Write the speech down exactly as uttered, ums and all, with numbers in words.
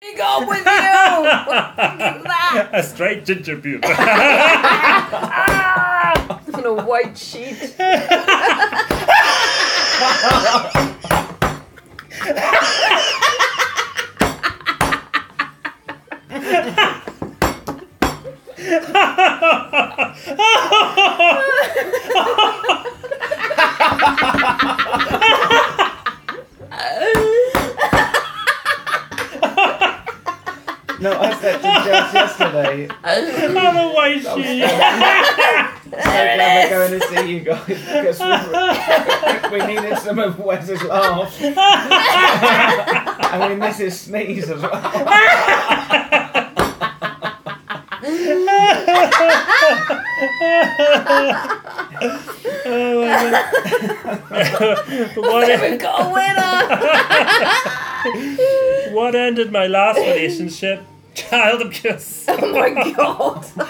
Go with you! What the fuck is that? A straight ginger beer. On a white sheet. No, I said to Jess yesterday. On a white sheet. So glad we're going to see you guys because we, we needed some of Wes's laughs. And we miss his sneeze as well. Oh my God. What, We've got a winner! what ended my last relationship? Child abuse. Oh my god!